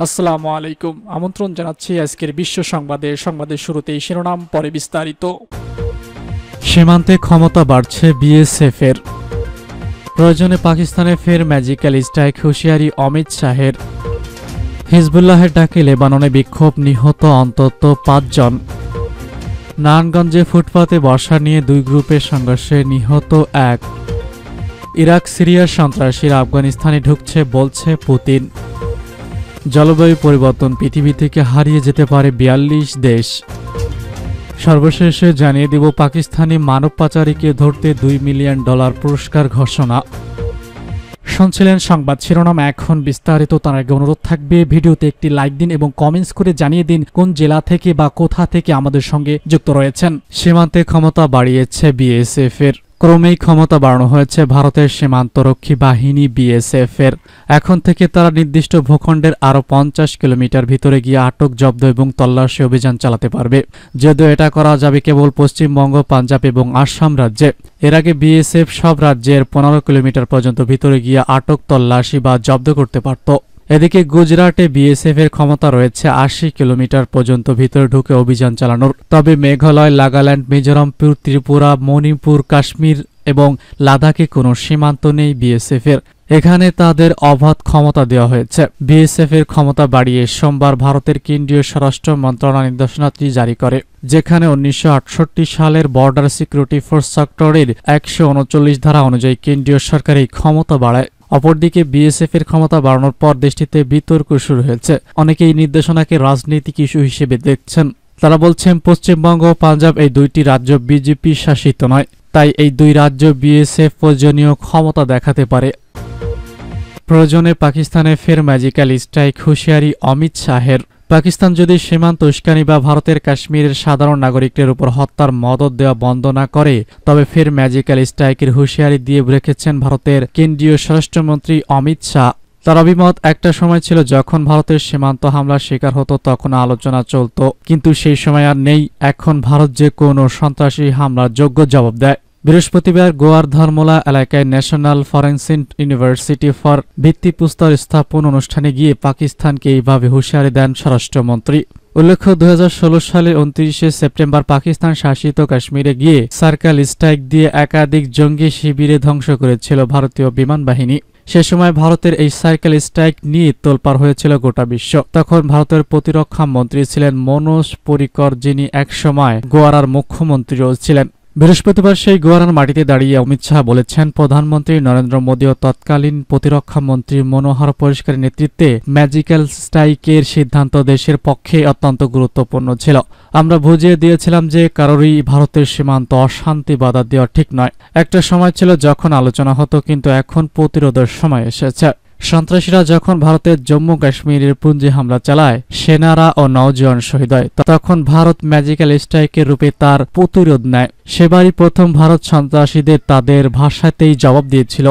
আসসালামু আলাইকুম। আমন্ত্রণ জানাচ্ছি আজকের বিশ্ব সংবাদের শুরুতেই শিরোনাম, পরে বিস্তারিত। সীমান্তে ক্ষমতা বাড়ছে বিএসএফ এর। প্রয়োজনে পাকিস্তানে ফের ম্যাজিক্যাল স্ট্রাইক, হুঁশিয়ারি অমিত শাহের। হিজবুল্লাহের ডাকে লেবাননে বিক্ষোভ, নিহত অন্তত ৫ জন। নারায়ণগঞ্জে ফুটপাতে বসা নিয়ে দুই গ্রুপের সংঘর্ষে নিহত ১। ইরাক সিরিয়ার সন্ত্রাসীরা আফগানিস্তানে ঢুকছে বলছে পুতিন। জলবায়ু পরিবর্তন, পৃথিবী থেকে হারিয়ে যেতে পারে ৪২ দেশ। সর্বশেষে জানিয়ে দিব পাকিস্তানি মানব পাচারীকে ধরতে $2 মিলিয়ন পুরস্কার ঘোষণা। শুনছিলেন সংবাদ শিরোনাম, এখন বিস্তারিত। তার আগে অনুরোধ থাকবে ভিডিওতে একটি লাইক দিন এবং কমেন্টস করে জানিয়ে দিন কোন জেলা থেকে বা কোথা থেকে আমাদের সঙ্গে যুক্ত রয়েছেন। সীমান্তে ক্ষমতা বাড়িয়েছে বিএসএফ এর। ক্রমেই ক্ষমতা বাড়ানো হয়েছে ভারতের সীমান্তরক্ষী বাহিনী বিএসএফ এর। এখন থেকে তারা নির্দিষ্ট ভূখণ্ডের আরও 50 কিলোমিটার ভিতরে গিয়ে আটক, জব্দ এবং তল্লাশি অভিযান চালাতে পারবে। যদিও এটা করা যাবে কেবল পশ্চিমবঙ্গ, পাঞ্জাব এবং আসাম রাজ্যে। এর আগে বিএসএফ সব রাজ্যের 15 কিলোমিটার পর্যন্ত ভিতরে গিয়ে আটক, তল্লাশি বা জব্দ করতে পারত। এদিকে গুজরাটে বিএসএফ এর ক্ষমতা রয়েছে 80 কিলোমিটার পর্যন্ত ভিতরে ঢুকে অভিযান চালানোর। তবে মেঘালয়, নাগাল্যান্ড, মিজোরাম, ত্রিপুরা, মণিপুর, কাশ্মীর এবং লাদাখে কোনো সীমান্ত নেই বিএসএফ এর। এখানে তাদের অবাধ ক্ষমতা দেওয়া হয়েছে। বিএসএফ এর ক্ষমতা বাড়িয়ে সোমবার ভারতের কেন্দ্রীয় স্বরাষ্ট্র মন্ত্রণালয় নির্দেশনাটি জারি করে, যেখানে 1968 সালের বর্ডার সিকিউরিটি ফোর্স সেক্টরের 139 ধারা অনুযায়ী কেন্দ্রীয় সরকার এই ক্ষমতা বাড়ায়। অপরদিকে বিএসএফ এর ক্ষমতা বাড়ানোর পর দেশটিতে বিতর্ক শুরু হয়েছে। অনেকেই এই নির্দেশনাকে রাজনৈতিক ইস্যু হিসেবে দেখছেন। তারা বলছেন পশ্চিমবঙ্গ ও পাঞ্জাব এই দুইটি রাজ্য বিজেপি শাসিত নয়, তাই এই দুই রাজ্য বিএসএফ প্রয়োজনীয় ক্ষমতা দেখাতে পারে। প্রয়োজনে পাকিস্তানে ফের ম্যাজিক্যাল স্ট্রাইক, হুঁশিয়ারি অমিত শাহের। পাকিস্তান যদি সীমান্ত উস্কানি বা ভারতের কাশ্মীরের সাধারণ নাগরিকদের উপর হত্যার মদদ দেওয়া বন্ধ না করে, তবে ফের ম্যাজিক্যাল স্ট্রাইকের হুঁশিয়ারি দিয়ে রেখেছেন ভারতের কেন্দ্রীয় স্বরাষ্ট্রমন্ত্রী অমিত শাহ। তার অভিমত, একটা সময় ছিল যখন ভারতের সীমান্ত হামলার শিকার হতো তখন আলোচনা চলত, কিন্তু সেই সময় আর নেই। এখন ভারত যে কোনো সন্ত্রাসী হামলার যোগ্য জবাব দেয়। বৃহস্পতিবার গোয়ার ধর্মলা এলাকায় ন্যাশনাল ফরেনসিক ইউনিভার্সিটি ফর ভিত্তিপ্রস্তর স্থাপন অনুষ্ঠানে গিয়ে পাকিস্তানকে এইভাবে হুঁশিয়ারি দেন স্বরাষ্ট্রমন্ত্রী। উল্লেখ্য, 2016 সালের 29 সেপ্টেম্বর পাকিস্তান শাসিত কাশ্মীরে গিয়ে সার্জিক্যাল স্ট্রাইক দিয়ে একাধিক জঙ্গি শিবিরে ধ্বংস করেছিল ভারতীয় বিমান বাহিনী। সে সময় ভারতের এই সার্জিক্যাল স্ট্রাইক নিয়ে তোলপাড় হয়েছিল গোটা বিশ্ব। তখন ভারতের প্রতিরক্ষা মন্ত্রী ছিলেন মনোজ পরিকর, যিনি একসময় গোয়ার মুখ্যমন্ত্রীও ছিলেন। বৃহস্পতিবার সেই গোয়ার মাটিতে দাঁড়িয়ে অমিত শাহ বলেছেন, প্রধানমন্ত্রী নরেন্দ্র মোদী ও তৎকালীন প্রতিরক্ষা মন্ত্রী মনোহর পরিষ্কারের নেতৃত্বে ম্যাজিক্যাল স্ট্রাইকের সিদ্ধান্ত দেশের পক্ষে অত্যন্ত গুরুত্বপূর্ণ ছিল। আমরা বুঝিয়ে দিয়েছিলাম যে কারোরই ভারতের সীমান্ত অশান্তি বাধা দেওয়া ঠিক নয়। একটা সময় ছিল যখন আলোচনা হতো, কিন্তু এখন প্রতিরোধের সময় এসেছে। সন্ত্রাসীরা যখন ভারতের জম্মু কাশ্মীরের পুঞ্জি হামলা চালায়, সেনারা ও নওজোয়ান শহীদ হয়, তখন ভারত ম্যাজিক্যাল স্ট্রাইকের রূপে তার প্রতিরোধ নেয়। সেবারই প্রথম ভারত সন্ত্রাসীদের তাদের ভাষাতেই জবাব দিয়েছিল।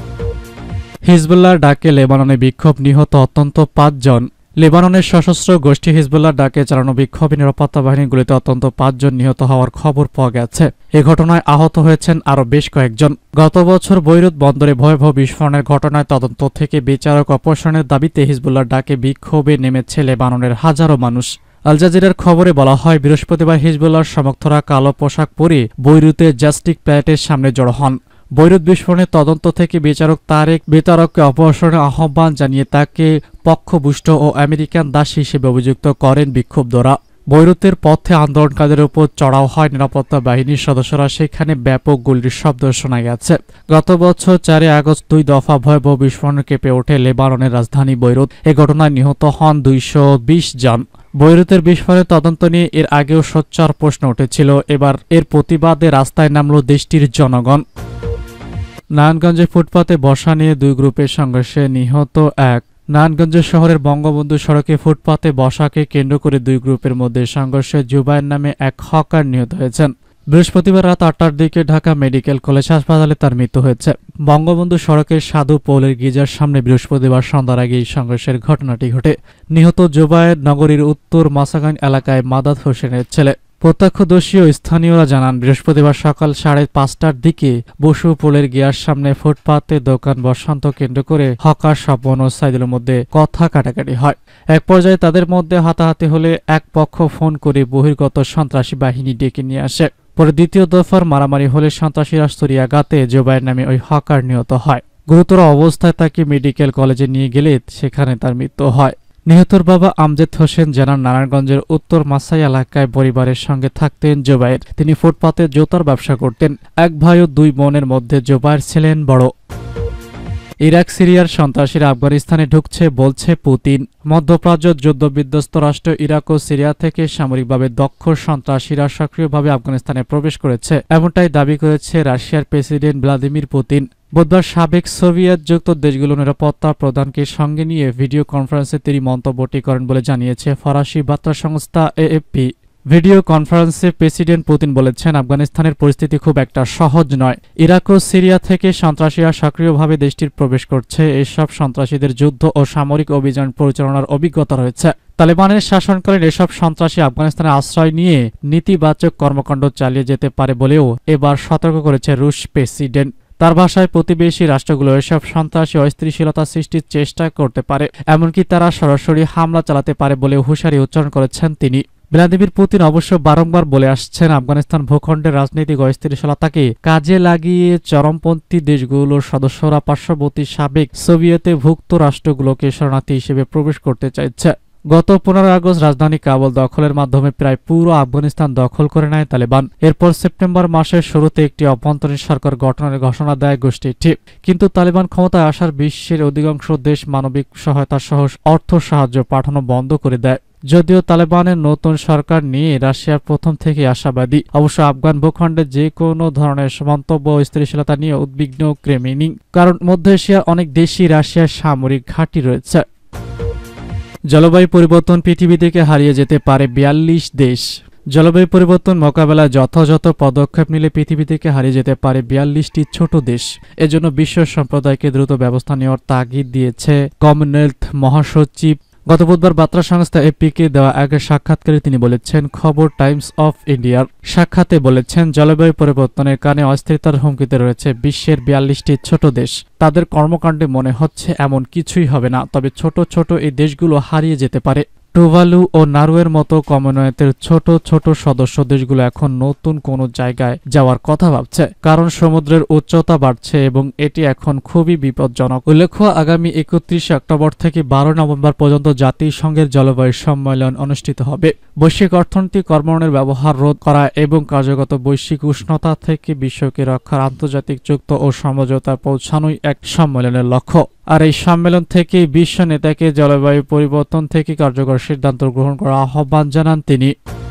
হিজবুল্লাহর ডাকে লেবাননে বিক্ষোভ, নিহত অন্তত ৫ জন। লেবাননের সশস্ত্র গোষ্ঠী হিজবুল্লাহর ডাকে চালানো বিক্ষোভে নিরাপত্তা বাহিনীর গুলিতে অন্তত ৫ জন নিহত হওয়ার খবর পাওয়া গেছে। এ ঘটনায় আহত হয়েছেন আরও বেশ কয়েকজন। গত বছর বৈরুত বন্দরে ভয়াবহ বিস্ফোরণের ঘটনায় তদন্ত থেকে বিচারক অপসারণের দাবিতে হিজবুল্লাহর ডাকে বিক্ষোভে নেমেছে লেবাননের হাজারো মানুষ। আল জাজিরার খবরে বলা হয়, বৃহস্পতিবার হিজবুল্লাহর সমর্থকরা কালো পোশাক পরে বৈরুতে জাস্টিক প্যালেটের সামনে জড়ো হন। বৈরুত বিস্ফোরণের তদন্ত থেকে বিচারক তারেক বিতারককে অপসারণের আহ্বান জানিয়ে তাকে পক্ষভুষ্ট ও আমেরিকান দাস হিসেবে অভিযুক্ত করেন বিক্ষোভকারীরা। বৈরুতের পথে আন্দোলনকারীদের উপর চড়াও হয় নিরাপত্তা বাহিনীর সদস্যরা, সেখানে ব্যাপক গুলির শব্দ শোনা গেছে। গত বছর 4 আগস্ট 2 দফা ভয়াবহ বিস্ফোরণে কেঁপে ওঠে লেবাননের রাজধানী বৈরুত। এ ঘটনায় নিহত হন 220 জন। বৈরুতের বিস্ফোরণের তদন্ত নিয়ে এর আগেও সোচ্চার প্রশ্ন উঠেছিল। এবার এর প্রতিবাদে রাস্তায় নামল দেশটির জনগণ। নারায়ণগঞ্জে ফুটপাতে বসা নিয়ে দুই গ্রুপের সংঘর্ষে নিহত 1। নারায়ণগঞ্জ শহরের বঙ্গবন্ধু সড়কে ফুটপাতে বসাকে কেন্দ্র করে দুই গ্রুপের মধ্যে সংঘর্ষে জুবায়ের নামে এক হকার নিহত হয়েছেন। বৃহস্পতিবার রাত 8টার দিকে ঢাকা মেডিকেল কলেজ হাসপাতালে তার মৃত্যু হয়েছে। বঙ্গবন্ধু সড়কের সাধু পৌলের গির্জার সামনে বৃহস্পতিবার সন্ধ্যার আগে এই সংঘর্ষের ঘটনাটি ঘটে। নিহত জুবায়ের নগরীর উত্তর মাসাগান এলাকায় মাদাদ হোসেনের ছেলে। প্রত্যক্ষদর্শী ও স্থানীয়রা জানান, বৃহস্পতিবার সকাল 5:30টার দিকে বসুপুলের গিয়ার সামনে ফুটপাতে দোকান বসান্ত কেন্দ্র করে হকার স্বপন ও সাইদুলের মধ্যে কথা কাটাকাটি হয়। এক পর্যায়ে তাদের মধ্যে হাতাহাতি হলে এক পক্ষ ফোন করে বহির্গত সন্ত্রাসী বাহিনী ডেকে নিয়ে আসে। পরে দ্বিতীয় দফার মারামারি হলে সন্ত্রাসীরা ছুরিয়াঘাতে জোবায়ের নামে ওই হকার নিহত হয়। গুরুতর অবস্থায় তাকে মেডিকেল কলেজে নিয়ে গেলে সেখানে তার মৃত্যু হয়। নিহতর বাবা আমজেদ হোসেন জানান, নারায়ণগঞ্জের উত্তর মাসাই এলাকায় পরিবারের সঙ্গে থাকতেন জোবায়ের। তিনি ফুটপাতে জুতার ব্যবসা করতেন। এক ভাই ও দুই বোনের মধ্যে জোবায়ের ছিলেন বড়। ইরাক সিরিয়ার সন্ত্রাসীরা আফগানিস্তানে ঢুকছে বলছে পুতিন। মধ্যপ্রাচ্য যুদ্ধবিধ্বস্ত রাষ্ট্র ইরাক ও সিরিয়া থেকে সামরিকভাবে দক্ষ সন্ত্রাসীরা সক্রিয়ভাবে আফগানিস্তানে প্রবেশ করেছে, এমনটাই দাবি করেছে রাশিয়ার প্রেসিডেন্ট ভ্লাদিমির পুতিন। বুধবার সাবেক সোভিয়েত যুক্ত দেশগুলোর নিরাপত্তা প্রধানকে সঙ্গে নিয়ে ভিডিও কনফারেন্সে তিনি মন্তব্যটি করেন বলে জানিয়েছে ফরাসি বার্তা সংস্থা এএফপি। ভিডিও কনফারেন্সে প্রেসিডেন্ট পুতিন বলেছেন, আফগানিস্তানের পরিস্থিতি খুব একটা সহজ নয়। ইরাক ও সিরিয়া থেকে সন্ত্রাসীরা সক্রিয়ভাবে দেশটির প্রবেশ করছে। এসব সন্ত্রাসীদের যুদ্ধ ও সামরিক অভিযান পরিচালনার অভিজ্ঞতা রয়েছে। তালেবানের শাসনকালীন এসব সন্ত্রাসী আফগানিস্তানে আশ্রয় নিয়ে নেতিবাচক কর্মকাণ্ড চালিয়ে যেতে পারে বলেও এবার সতর্ক করেছে রুশ প্রেসিডেন্ট। তার ভাষায়, প্রতিবেশী রাষ্ট্রগুলো এসব সন্ত্রাসী অস্থিতিশীলতা সৃষ্টির চেষ্টা করতে পারে, এমনকি তারা সরাসরি হামলা চালাতে পারে বলে হুঁশিয়ারি উচ্চারণ করেছেন তিনি। ভ্লাদিমির পুতিন অবশ্য বারংবার বলে আসছেন, আফগানিস্তান ভূখণ্ডের রাজনৈতিক অস্থিতিশীলতাকে কাজে লাগিয়ে চরমপন্থী দেশগুলোর সদস্যরা পার্শ্ববর্তী সাবেক সোভিয়েতভুক্ত রাষ্ট্রগুলোকে শরণার্থী হিসেবে প্রবেশ করতে চাইছে। গত 15 আগস্ট রাজধানী কাবুল দখলের মাধ্যমে প্রায় পুরো আফগানিস্তান দখল করে নেয় তালেবান। এরপর সেপ্টেম্বর মাসের শুরুতে একটি অভ্যন্তরীণ সরকার গঠনের ঘোষণা দেয় গোষ্ঠীটি। কিন্তু তালেবান ক্ষমতায় আসার বিশ্বের অধিকাংশ দেশ মানবিক সহায়তা সহ অর্থ সাহায্য পাঠানো বন্ধ করে দেয়। যদিও তালেবানের নতুন সরকার নিয়ে রাশিয়া প্রথম থেকে আশাবাদী। অবশ্য আফগান ভূখণ্ডে যে কোনো ধরনের মন্তব্য ও স্থিতিশীলতা নিয়ে উদ্বিগ্ন ক্রেমলিন, কারণ মধ্য এশিয়ার অনেক দেশই রাশিয়ার সামরিক ঘাঁটি রয়েছে। জলবায়ু পরিবর্তন, পৃথিবী থেকে হারিয়ে যেতে পারে 42 দেশ। জলবায়ু পরিবর্তন মোকাবেলায় যথাযথ পদক্ষেপ নিলে পৃথিবী থেকে হারিয়ে যেতে পারে 42টি ছোট দেশ। এজন্য বিশ্ব সম্প্রদায়কে দ্রুত ব্যবস্থা নেওয়ার তাগিদ দিয়েছে কমনওয়েলথ মহাসচিব। গত বুধবার বার্তা সংস্থা এপিকে দেওয়া এক সাক্ষাৎকারে তিনি বলেছেন, খবর টাইমস অফ ইন্ডিয়ার সাক্ষাতে বলেছেন, জলবায়ু পরিবর্তনের কারণে অস্থিরতার হুমকিতে রয়েছে বিশ্বের 42টি ছোট দেশ। তাদের কর্মকাণ্ডে মনে হচ্ছে এমন কিছুই হবে না, তবে ছোট ছোট এই দেশগুলো হারিয়ে যেতে পারে। টুভালু ও নারওয়ের মতো কমনওয়েলথের ছোট ছোট সদস্য দেশগুলো এখন নতুন কোনো জায়গায় যাওয়ার কথা ভাবছে, কারণ সমুদ্রের উচ্চতা বাড়ছে এবং এটি এখন খুবই বিপজ্জনক। উল্লেখ্য, আগামী 31 অক্টোবর থেকে 12 নভেম্বর পর্যন্ত জাতিসংঘের জলবায়ু সম্মেলন অনুষ্ঠিত হবে। বৈশ্বিক অর্থনীতি, কর্মণের ব্যবহার রোধ করা এবং কার্যগত বৈশ্বিক উষ্ণতা থেকে বিশ্বকে রক্ষার আন্তর্জাতিক চুক্তি ও সমঝোতা পৌঁছানোই এক সম্মেলনের লক্ষ্য। আর এই সম্মেলন থেকে বিশ্ব নেতাকে জলবায়ু পরিবর্তন থেকে কার্যকর সিদ্ধান্ত গ্রহণ করার আহ্বান জানান তিনি।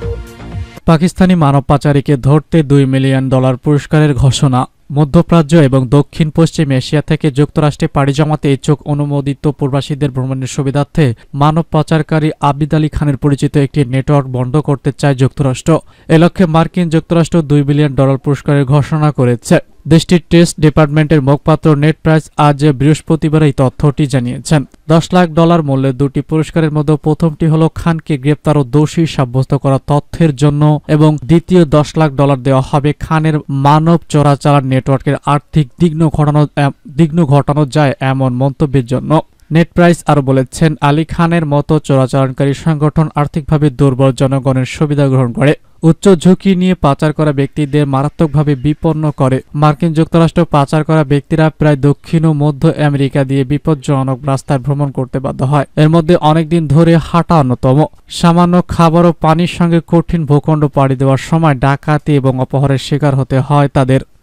পাকিস্তানি মানব পাচারীকে ধরতে $2 মিলিয়ন পুরস্কারের ঘোষণা। মধ্যপ্রাচ্য এবং দক্ষিণ পশ্চিম এশিয়া থেকে যুক্তরাষ্ট্রে পাড়ি জমাতে ইচ্ছুক অনুমোদিত প্রবাসীদের ভ্রমণের সুবিধার্থে মানব পাচারকারী আবিদ আলী খানের পরিচিত একটি নেটওয়ার্ক বন্ধ করতে চায় যুক্তরাষ্ট্র। এ লক্ষ্যে মার্কিন যুক্তরাষ্ট্র $2 বিলিয়ন পুরস্কারের ঘোষণা করেছে। দেশটির টেস্ট ডিপার্টমেন্টের মুখপাত্র নেট প্রাইস আজ বৃহস্পতিবার এই তথ্যটি জানিয়েছেন। $10 লাখ মূল্যের দুটি পুরস্কারের মধ্যে প্রথমটি হল খানকে গ্রেপ্তার ও দোষী সাব্যস্ত করা তথ্যের জন্য এবং দ্বিতীয় $10 লাখ দেওয়া হবে খানের মানব চোরাচালান নেটওয়ার্কের আর্থিক বিঘ্ন ঘটানো যায় এমন মন্তব্যের জন্য। নেট প্রাইস আরও বলেছেন, আলী খানের মতো চোরাচালানকারী সংগঠন আর্থিকভাবে দুর্বল জনগণের সুবিধা গ্রহণ করে, উচ্চ ঝুঁকি নিয়ে পাচার করা ব্যক্তিদের মারাত্মকভাবে বিপন্ন করে। মার্কিন যুক্তরাষ্ট্র পাচার করা ব্যক্তিরা প্রায় দক্ষিণ ও মধ্য আমেরিকা দিয়ে বিপজ্জনক রাস্তায় ভ্রমণ করতে বাধ্য হয়। এর মধ্যে অনেকদিন ধরে হাঁটা অন্যতম। সামান্য খাবার ও পানির সঙ্গে কঠিন ভূখণ্ড পাড়ি দেওয়ার সময় ডাকাতি এবং অপহরণের শিকার হতে হয় তাদের।